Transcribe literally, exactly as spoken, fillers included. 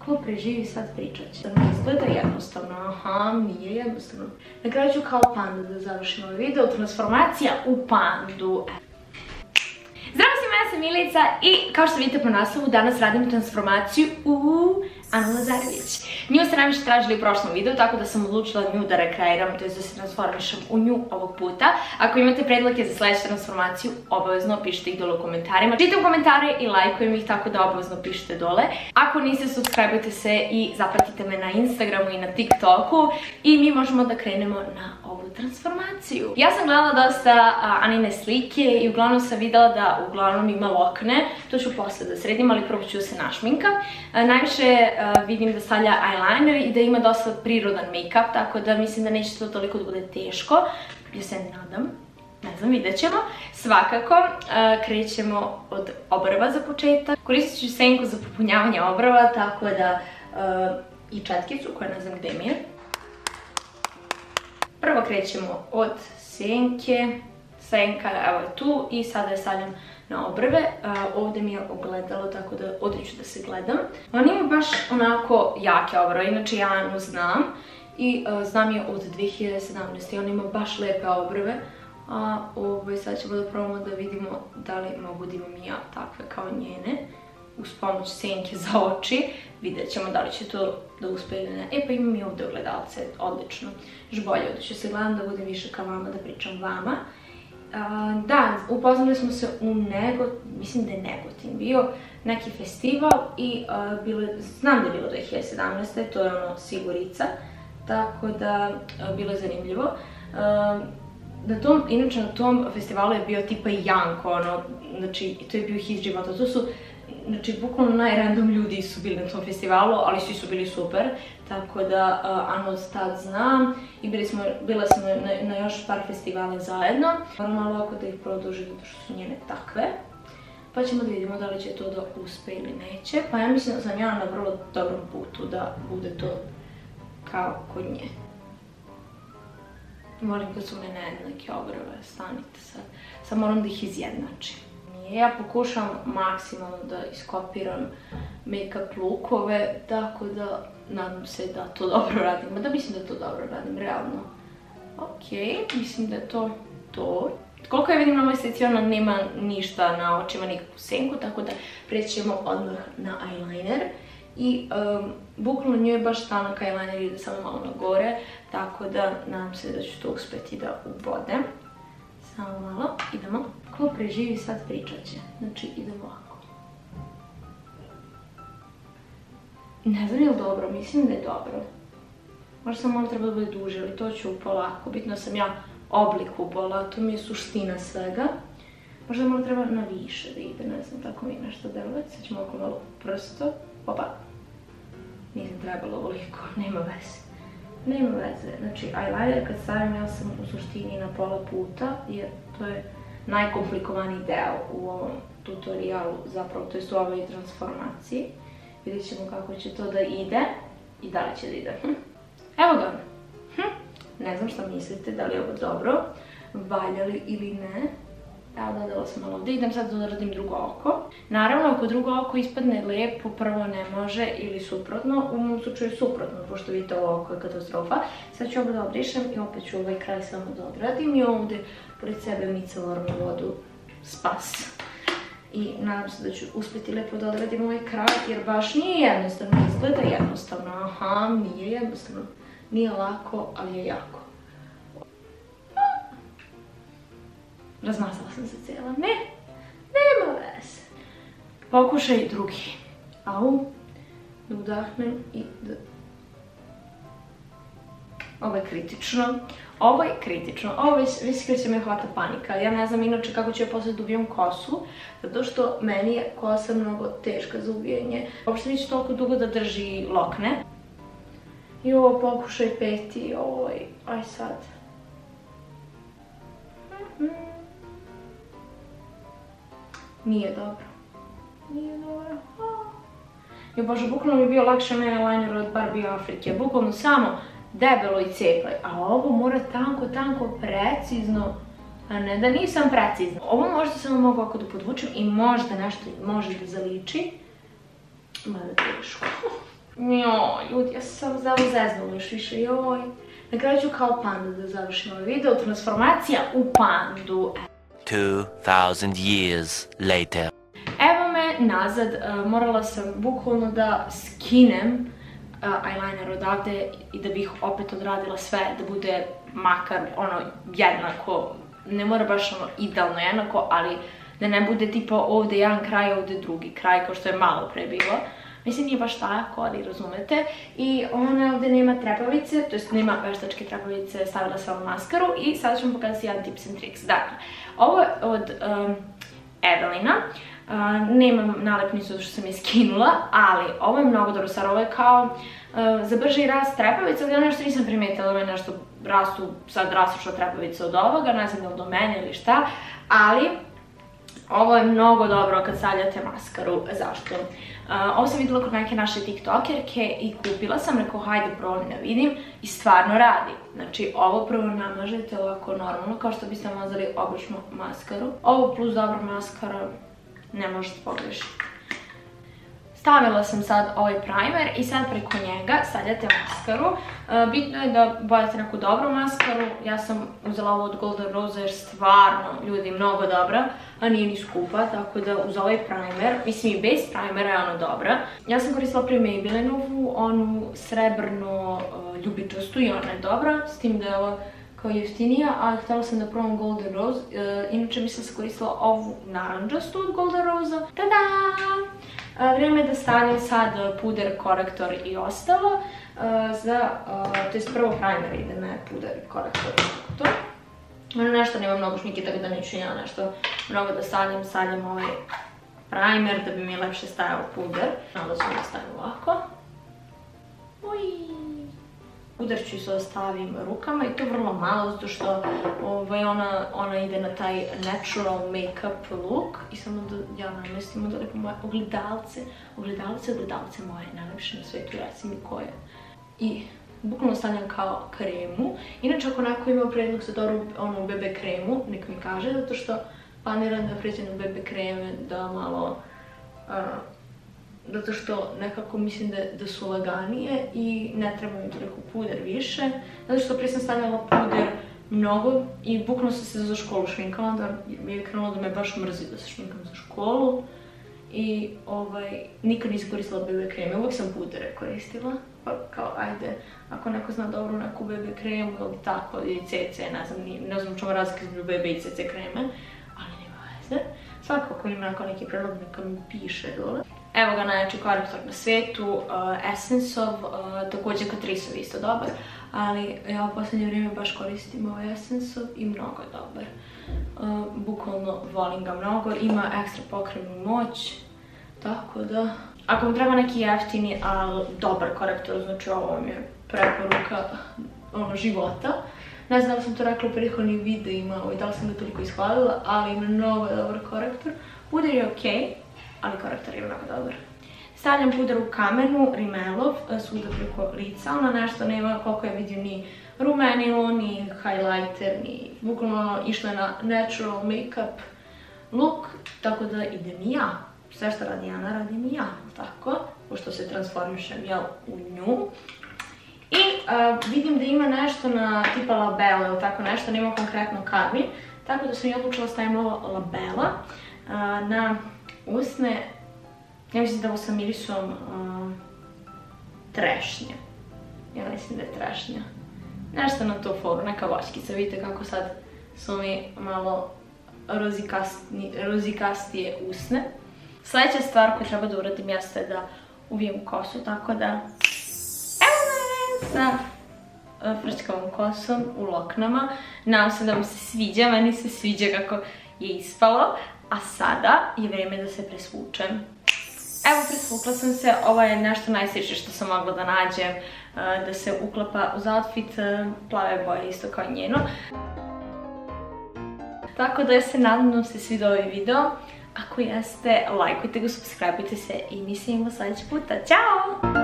Ko preživi sad pričat će. Ne izgleda jednostavno, aha, nije jednostavno. Na kraju ću kao panda da završim ovaj video, transformacija u pandu. Zdravo svima, ja sam Milica i kao što vidite po naslovu danas radim transformaciju u Anu Lazarević. Nju ste najviše tražili u prošlom videu, tako da sam odlučila nju da rekreiram, to je da se transformišem u nju ovog puta. Ako imate predloge za sljedeću transformaciju, obavezno pišite ih dole u komentarima. Čitam komentare i lajkujem ih, tako da obavezno pišite dole. Ako niste, subscribeujte se i zapratite me na Instagramu i na TikToku i mi možemo da krenemo na ovu transformaciju. Ja sam gledala dosta Anine slike i uglavnom sam videla da uglavnom ima lokne. To ću posle da sredim, ali prvo ću da se našminka. Najviše vidim da stavlja eyeliner i da ima dosta prirodan make-up, tako da mislim da neće to toliko da bude teško. Ja se nadam, ne znam, vidjet ćemo. Svakako, krećemo od obrva za početak. Koristit ću senku za popunjavanje obrva, tako da i četkicu koja ne znam gde mi je. Prvo krećemo od senke. Senka evo je tu i sada je stavljam na obrve. Ovdje mi je ogledalo, tako da ovdje ću da se gledam. On ima baš onako jake obrve, inače ja Anu znam i znam je od dve hiljade sedamnaeste. On ima baš lepe obrve. A sad ćemo da probamo da vidimo da li mogu da imam ja takve kao njene. Uz pomoć senke za oči. Vidjet ćemo da li će to da uspe ili ne. E pa imam i ovdje ogledalce, odlično. Još bolje, ovdje ću se gledam da budem više kao vama, da pričam vama. Da, upoznali smo se u Negotin, mislim da je Negotin bio neki festival i znam da je bilo dve hiljade sedamnaeste. To je ono Sigurica, tako da bilo je zanimljivo. Inače na tom festivalu je bio tipa Janko, ono, znači to je bio hit života. To su, znači bukvalno najrandom ljudi su bili na tom festivalu, ali svi su bili super. Tako da Anu od tad znam i bila sam na još par festivala zajedno. Moram malo ovako da ih produžim zato što su njene takve. Pa ćemo da vidimo da li će to da uspe ili neće. Pa ja mislim da sam ja na vrlo dobrom putu da bude to kao kod nje. Volim kad su mene jednake obrve, stanite sad. Sad moram da ih izjednačim. Ja pokušam maksimalno da iskopiram make-up lookove, tako da nadam se da to dobro radim. Ma da mislim da to dobro radim, realno. Ok, mislim da je to to. Koliko ja vidim na ovoj slici, ona nema ništa na očima, nikakvu senku, tako da prećemo odmah na eyeliner. I bukvalno nju je baš tanak eyeliner, ide samo malo na gore, tako da nadam se da ću to uspjeti da ubodem. Samo malo, idemo. Ko preživi sad pričat će, znači idemo ovako. Ne znam je li dobro, mislim da je dobro. Možda sam možda treba da bude duže, ali to ću polako. Bitno sam ja oblik ubola, to mi je suština svega. Možda možda treba na više da ide, ne znam, tako mi je nešto delovati. Sad ćemo oko malo prsto. Opa, nisam trebalo ovoliko, nema veze. Nema veze, znači eyeliner kad stavim ja sam u suštini na pola puta, jer to je najkomplikovaniji deo u ovom tutorialu, zapravo, to jest u ovoj transformaciji. Vidjet ćemo kako će to da ide i da li će da ide. Evo ga. Ne znam šta mislite, da li je ovo dobro, valja li ili ne. Evo, dodala sam malo ovdje, idem sad da radim drugo oko. Naravno, ako drugo oko ispadne lijepo, prvo ne može ili suprotno, u mom slučaju suprotno, pošto vidite ovo oko je katastrofa. Sad ću ovo da obrišem i opet ću ovaj kraj samo da odradim i ovdje pored sebe micelarnu vodu spas. I nadam se da ću uspjeti lijepo da odradim ovaj kraj, jer baš nije jednostavno, izgleda jednostavno, aha, nije jednostavno, nije lako, ali je jako. Razmazala sam se cijela. Ne, nema veze. Pokušaj drugi. Au, da udahnem i da... Ovo je kritično. Ovo je kritično. Ovo je viski će me hvata panika. Ja ne znam inače kako ću ja posle da uvijem kosu, zato što meni je kosa mnogo teška za uvijenje. Uopšte neće toliko dugo da drži lokne. I ovo pokušaj peti, oj, aj sad. Nije dobro. Nije dobro. Jo bože, bukvalno mi je bio lakše mene eyeliner od Barbie Afrike. Bukvalno samo debelo i cepaj. A ovo mora tanko, tanko, precizno. A ne da nisam precizna. Ovo možda samo mogu ovako da podvučem i možda nešto može da zaliči. Mada teško. Joj, ljudi, ja sam samo zeznula još više, joj. Na kraju ću kao panda da završim ovaj video, transformacija u pandu. two thousand years later. Evo me nazad, morala sam bukvalno da skinem eyeliner odavde i da bih opet odradila sve, da bude makar ono jednako, ne mora baš ono idealno jednako, ali da ne bude tipa ovdje jedan kraj, ovdje drugi kraj, kao što je malo pre bilo. Mislim, nije baš tako, ali razumete. I ona ovdje nema trepavice, to jest nema veštačke trepavice, stavila sam maskaru i sada ću vam pokazati jedan tips and tricks. Dakle, ovo je od um, Evelina. Uh, nemam nalepnicu zato što sam je skinula, ali ovo je mnogo dobro stvar, ovo je kao uh, za brži rast trepavica, ali ono što nisam primetila, ovo je nešto rastu, sad rastuša trepavica od ovoga, ne znam ili do mene ili šta, ali ovo je mnogo dobro kad stavljate maskaru. Zašto? Uh, ovo sam vidjela kod neke naše tiktokerke i kupila sam, rekao hajde probam da vidim i stvarno radi. Znači ovo prvo namažete ovako normalno kao što biste namazali običnu maskaru. Ovo plus dobra maskara ne možete pogrešiti. Stavila sam sad ovaj primer i sad preko njega stavljate maskaru. Bitno je da bojate neku dobru maskaru. Ja sam uzela ovo od Golden Rose jer stvarno, ljudi, mnogo dobra, a nije ni skupa, tako da uz ovaj primer, mislim i bez primera je ono dobra. Ja sam koristila prije Maybellinovu, onu srebrno ljubičastu i ona je dobra, s tim da je ovo kao jeftinija, a htjela sam da probam Golden Rose, inače mislim da sam koristila ovu naranđastu od Golden Rose. Tada! Vrijeme je da stavljam sad puder, korektor i ostalo. Za, to jest prvo primer ide, ne puder, korektor i to. Ono nešto nema mnogo šminke, tako da neću ja nešto mnogo da stavljam. Stavljam ovaj primer da bi mi lepše stajao puder. Onda ću da stavim ovako. Uj. Puder ću se ostavim rukama i to vrlo malo, zato što ovaj, ona, ona ide na taj natural make-up look. I samo da ja namestim onda lepo moje ogledalce. Ogledalce, ogledalce moje, najlepše na svijetu, reci mi koje. I bukvalno stavljam kao kremu. Inače, ako neko ima predlog za dobru onu bebe kremu, nek mi kaže, zato što planiram da pređem na bebe kreme, da malo... Uh, zato što nekako mislim da, da su laganije i ne treba mi toliko puder više. Zato što prije sam stavljala puder mnogo i bukvalno sam se za školu šminkala, onda mi je krenulo da me baš mrzi da se šminkam za školu. I ovaj, nikad nisam koristila bebe kreme, uvijek sam pudere koristila. Pa kao, ajde, ako neko zna dobro neku bebe kremu ili tako, ili ce ce, ne znam, ne znam čemu razlika između bebe i ce ce kreme, ali nema veze. Svakako ako ima neki predlog, neka mi piše dole. Evo ga najjači korektor na svijetu, uh, Essenceov, uh, također Catriceov isto dobar, ali ja u posljednje vrijeme baš koristim ovaj Essenceov i mnogo je dobar. Uh, bukvalno volim ga mnogo, ima ekstra pokrivnu moć, tako da... Ako vam treba neki jeftini, ali dobar korektor, znači ovo mi je preporuka ono, života. Ne znam da li sam to rekla u prethodnim videima i da li sam ga toliko ishvalila, ali ima mnogo dobar korektor. Puder je okej, ali korektor je mnogo dobar. Stavljam puder u kamenu, Rimmelov, svuda preko lica, ona nešto nema koliko je vidim ni rumenilo, ni highlighter, ni bukvalno išla je na natural make-up look, tako da idem i ja. Sve što radi Ana, radim i ja, tako, pošto se transformišem, jel, u nju. I uh, vidim da ima nešto na tipa labela ili tako nešto, nema konkretno karmi, tako da sam i odlučila stavim ovo labela uh, na usne. Ja mislim da ovo sa mirisom uh, trešnje. Ja mislim da je trešnja. Nešto na to foru, neka voćkica. Vidite kako sad su mi malo rozikastije usne. Sljedeća stvar koju treba da uradim jeste da uvijem kosu, tako da evo me sa frčkavom kosom u loknama. Nadam se da mi se sviđa, meni se sviđa kako je ispalo. A sada je vrijeme da se presvučem. Evo, presvukla sam se, ovo je nešto najsličnije što sam mogla da nađem, da se uklapa uz outfit, plave boje isto kao njeno. Tako da se nadam da vam se svidio ovaj video. Ako jeste, lajkujte ga, subscribeujte se i mi se vidimo sljedeći puta. Ćao!